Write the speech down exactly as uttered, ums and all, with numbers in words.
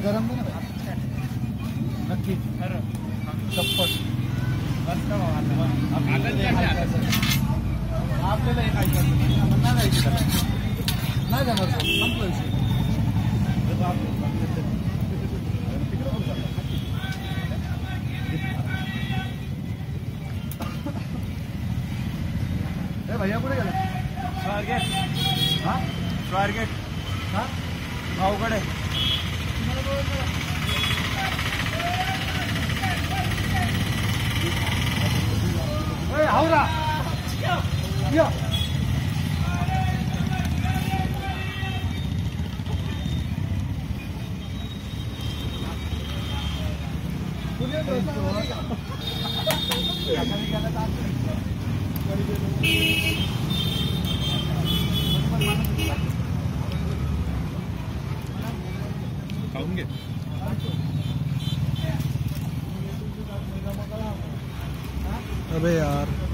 गरम दे ना नक्की चप्पल आपल्याला एक ऐकायचं नाही जायचं नाही जाणार संपलं विषय भैया कुठे गेला स्वारगेट हा स्वारगेट हा अवघड आहे हावरा या खाऊन घे अबे यार